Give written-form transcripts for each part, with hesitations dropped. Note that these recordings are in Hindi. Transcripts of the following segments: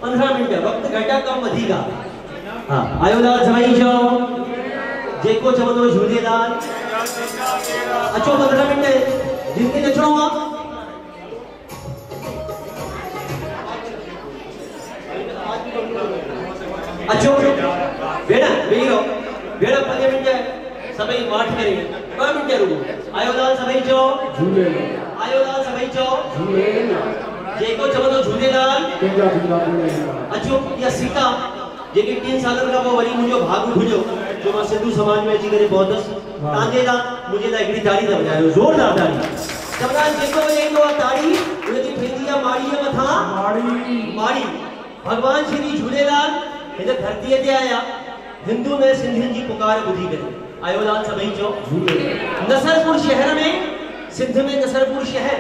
15 मिनट वक्त घटा कम वधीका। हां आयो लाल सभई जो जेको चवंदो झूलेलाल अचो 15 मिनट जिनके अचणो आ अचो बेड़ा वेरो बेड़ा 5 मिनट सभई माठ करे 2 मिनट रुको आयो लाल सभई जो झूलेलाल आयो लाल सभई जो झूलेलाल जेको चवंदो झूलेलाल अचो या सीता जेके 3 सालन का वरी मुजो भाग खुजो जो मां सिंधु समाज में अची करे पहुतस तांजे ला मुझे ला एकड़ी ताड़ी न बजायो जोरदार ताड़ी चवंदा जेको वजेंदो ताड़ी उनजी फेंदिया माड़ी मथा माड़ी भगवान श्री झूलेलाल इन धरती ते आया हिंदू में सिंधियन जी पुकार बुधी करे आयो लाल सभई जो नसरपुर शहर में सिंध में नसरपुर शहर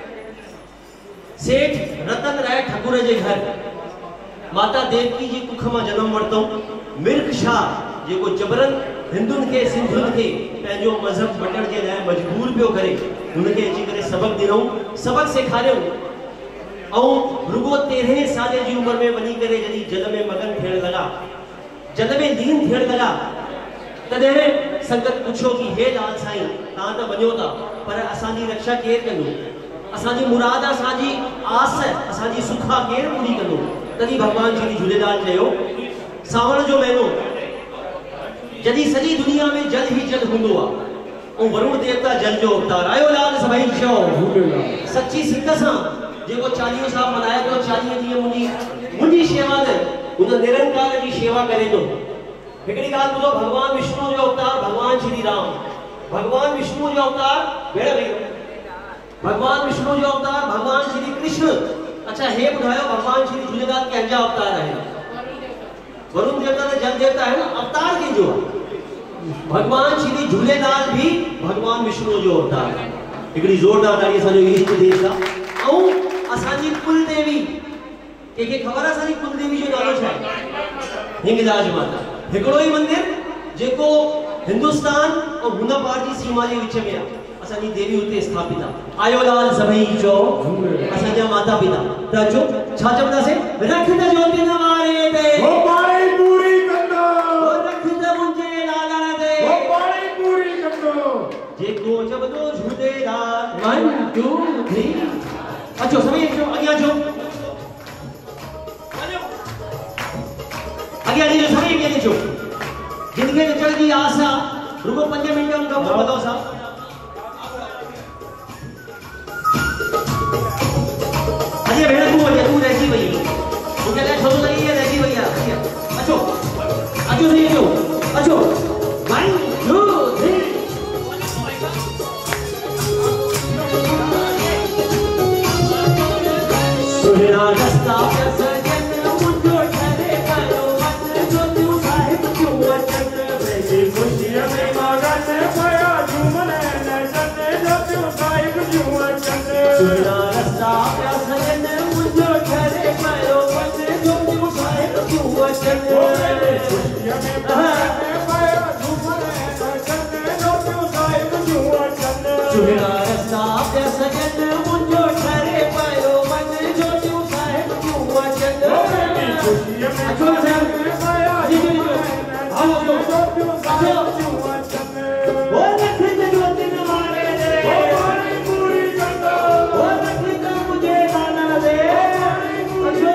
सेठ रतन राय ठाकुर जे घर माता देवकी जी कुख में जन्म वरतो मिर्ख शाह जेको जबरन हिंदुन के सिंधुन के पंहिंजो मजहब बटण जे लाइ मजबूर पियो करे उनके अची करे सबक दिनो सबक सेखारियो और रुगो 13 साल जी उम्र में वनी करे जदी जल में मगन थियण लगा जल में लीन थियण लगा तदे संगत पूछो कि हे लाल साईं ता त वञो ता पर असांजी रक्षा केर कंदो असांजी मुराद असांजी आस असांजी सुखा केर पूरी कंदो तदी भगवान श्री झूलेलाल चयो सावण जो महीनो जदी सजी दुनिया में जल ही जल हुंदो आ और वरुण देवता जल जो अवतार आयो लाल सभई जो सच्ची सिद्ध सा जेको 40 साहब मनाया तो 40 दी मुंडी सेवा दे उन निरंकार की सेवा करे तो एकड़ी गाल बुझो भगवान विष्णु जो अवतार भगवान श्री राम भगवान विष्णु जो अवतार बेड़ा बेड़ो भगवान विष्णु जो अवतार भगवान श्री कृष्ण अच्छा हे बुधायो भगवान श्री झूलेलाल कंजा अवतार है वरुण देवता ने जल देवता है ना अवतार के जो भगवान श्री झूलेलाल भी भगवान विष्णु जो अवतार है एकड़ी जोरदार ताड़ी सा जो इष्ट देव का औ असांजी कुल देवी के खबर असांजी कुल देवी जो नालो छा हिंगलाज माता हिकड़ो ही मंदिर जेको हिंदुस्तान और हुन पार जी सीमा जे विच में असांजी देवी उते स्थापित आ आयो लाल सभई जो असांजा माता पिता त जो छा चवंदा से रख दे जो दिन वारे दे ओ पाणी पूरी कंदो ओ रख दे मुंजे लाला दे ओ पाणी पूरी कंदो जेको चवंदो झूलेलाल 1 2 3 अचो सभई अचो अगिया जो अगिया जो सभई अगिया जो जिनके चल जी आशा रुको 5 मिनट उनका बताओ साहब अजय भेड़ तू रहती भई मुझे ले छोड़ो नहीं है रहती भैया अच्छो अच्छो नहीं जो अच्छो 1 2 3 सुना रास्ता सजन मुझो ठहरे करो मत जो तू साहिब क्यों वचन मेरी खुशियां में मगन पाया झूमने नचने जो तू साहिब क्यों वचन सुना रास्ता सजन मुझो ठहरे करो मत जो तू साहिब क्यों वचन मेरी खुशियां में मगन पाया झूमने नचने जो तू साहिब क्यों वचन सुना रास्ता सजन मुझो ठहरे करो मत जो तू साहिब क्यों वचन मेरी खुशियां में मगन पाया झूमने नचने जो तू साहिब क्यों वचन ओ रख दे जो दिन वारे दे ओ पानी पूरी कंदो ओ रख दे मुझे लाना दे अच्छो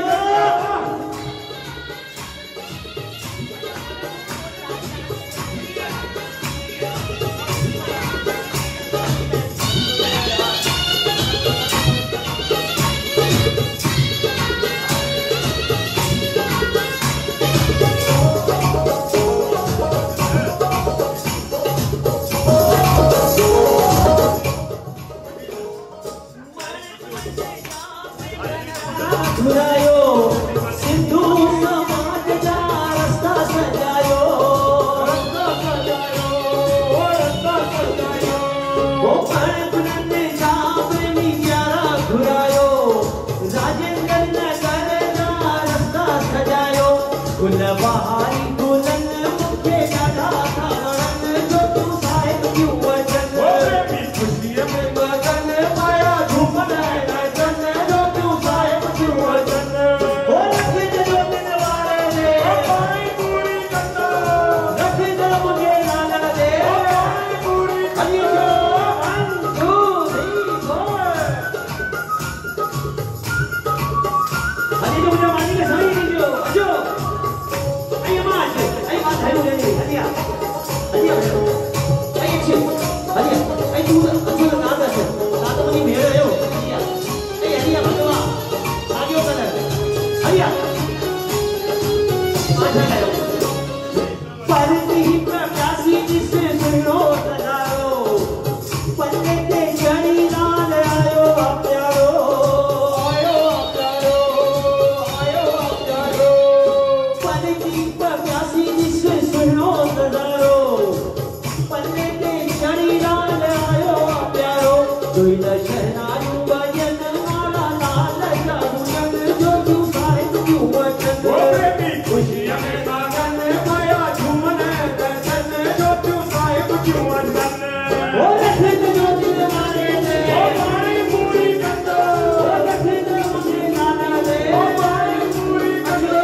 सिंधु समाज जा रास्ता सजायो ओ पढ़न जा प्रेमी प्यारा घुरायो राजेंद्र नगर जा रास्ता सजायो गुल बहारी गुलन मुखे डाढा थावरन जो तू साहिब क्यों वचन मेरी खुशियां में मगन पाया झूमने नचन जो तू साहिब क्यों वचन ओ रख दे हरिया परती प्रकाशी जिसे सुनो तजारो पन्ने के जड़ी लाल आयो प्यारो परती प्रकाशी जिसे सुनो तजारो पन्ने के जड़ी लाल आयो प्यारो कोई दशहरायु भजन माला लाल जागुन जो तू साहिब क्यों वचन ओ बेबी खुशियां में मगन माया झूमन दर्शन जो तू साहिब क्यों वचन ओ रखन जो दिल मारे दे ओ पानी पूरी कंदो ओ रखन मुझे नाना दे ओ पानी पूरी कंदो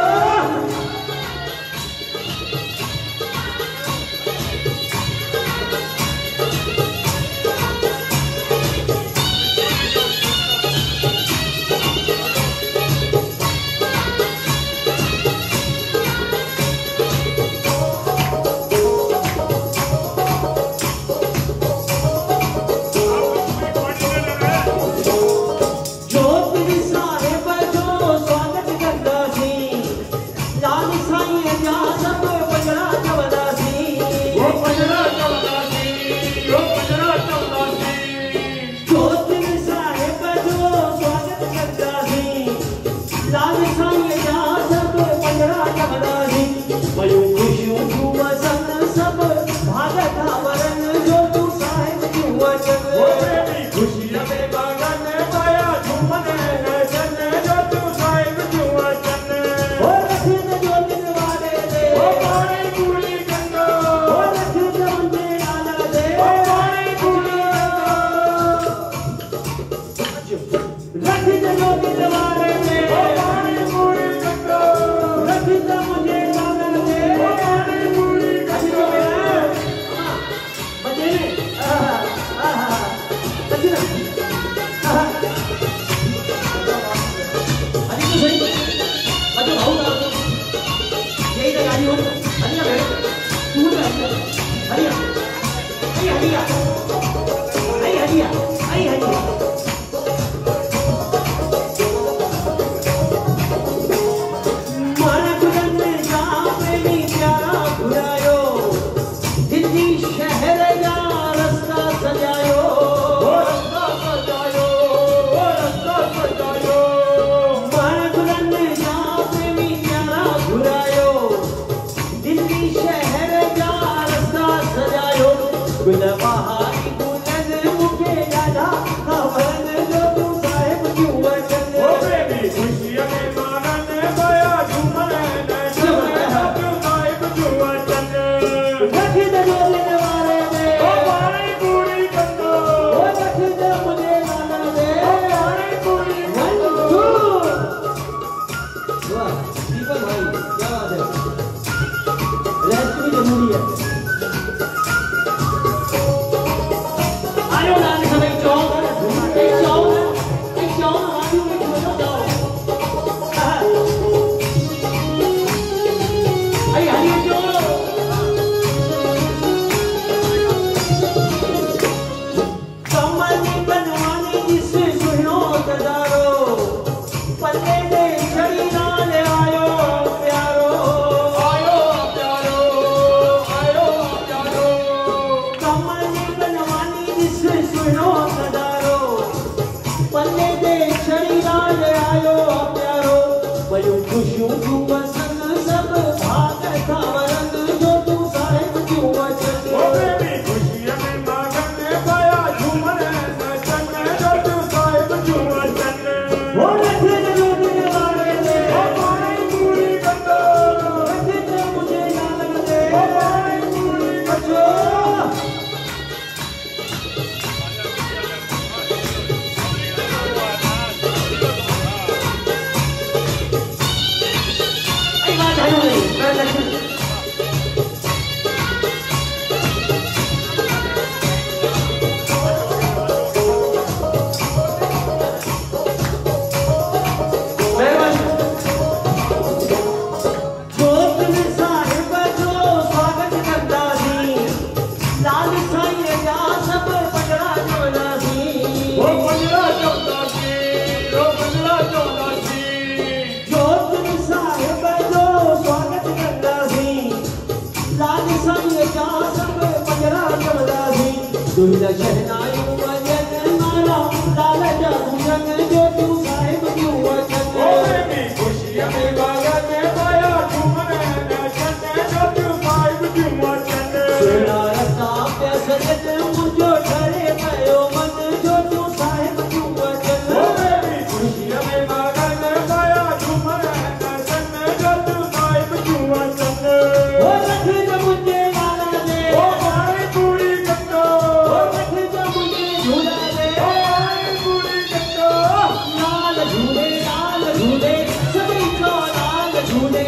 सुरदा शहनाई वजन मारा लाल जादू रंग जो तू साहिब क्यों वचन ओ मेरी खुशियां में बागन पाया झूमर नचन जो तू साहिब क्यों वचन सुना रता प्यासत मुझो ठरे भयो मन जो तू साहिब क्यों वचन ओ मेरी खुशियां में बागन पाया झूमर नचन जो तू साहिब क्यों वचन ओ रख जो मुझे लाला दे ओ मारी कुड़ी कट्टो ओ रख जो मुझे झूला दे ओ मारी कुड़ी कट्टो लाल झूले सभी को लाल झूले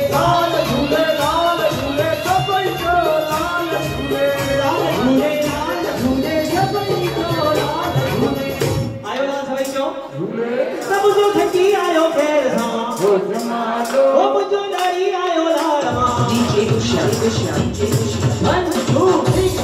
सभी को लाल झूले सभी को लाल झूले आयो लाल सभी को झूले सब जो खची आयो खेर सा हो जमालो ओ मुझो लड़ी आयो लाल मां DJ Usha, DJ Usha. 1 2 3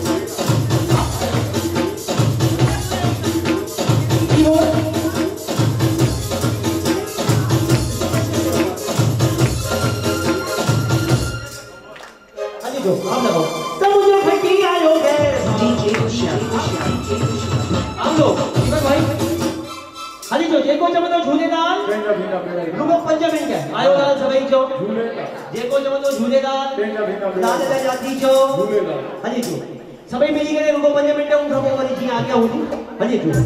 हम लगाओ सब जो खटी आयो खेर सा DJ Usha, DJ Usha. हम लोग जीवन भाई हाली जो जेको चमतो झूलेलाल पेंजा बिना पेंजा रुको 5 मिनट है आयो लाल सभई जो झूलेला जेको चमतो झूलेलाल पेंजा बिना लाल ला जाती जो झूलेला हाली जो सभई मिली करे रुको 5 मिनट उन खां पोइ वरी जी आज्ञा हुंदी हाली जो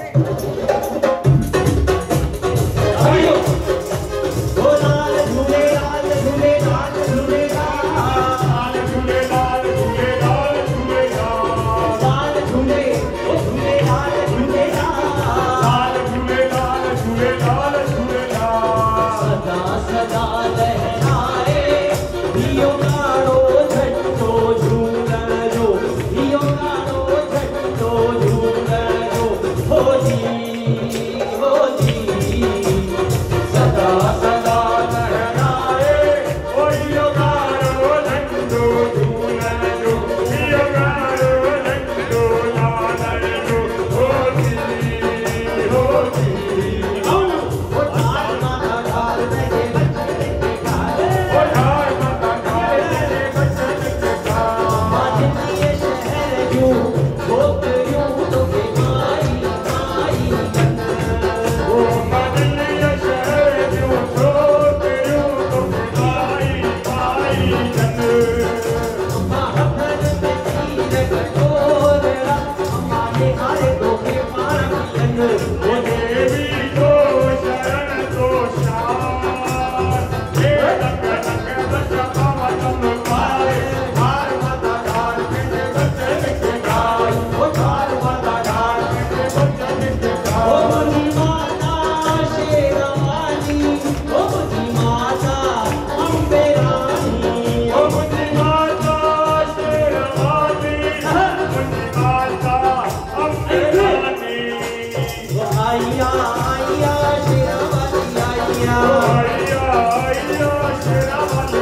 हाली जो ओ लाल झूले लाल झूले लाल झूले लाल झूले लाल झूले लाल झूले लाल झूले ओ झूले लाल झूले लाल झूले लाल झूले लाल झूले सदा सदा लहराए दियो गाड़ो झटो झूलरो दियो गाड़ो झटो झूलरो हो जी सदा सदा लहराए ओ यो गारो झंडो झूलरो यो गारो झंडो लालरो होती ओ ढाल माता ढाल मेरे बच्चे ढाल ओ ढाल माता ढाल मेरे बच्चन के ढाल माधुर्य शहर जो गोपियों तो माई माई ओ बदलिया शहर जो छोटरू तो भाई भाई जन महाभन में तीर कठोरा हमारे हारे गोके पारंगन ओ देवी को शरण तो शान हे तक तक बचा पावा तुम पाए हार माता ढाल मेरे बच्चन के ढाल ओ ढाल माता ढाल मेरे बच्चन के ओ ढाल मुझी माता शेरवानी ओ मुझी माता अम्बे रानी ओ मुझी माता शेरवानी मुझी माता अम्बे रानी ओ आइया आइया शेरवानी आइया आइया आइया शेरवानी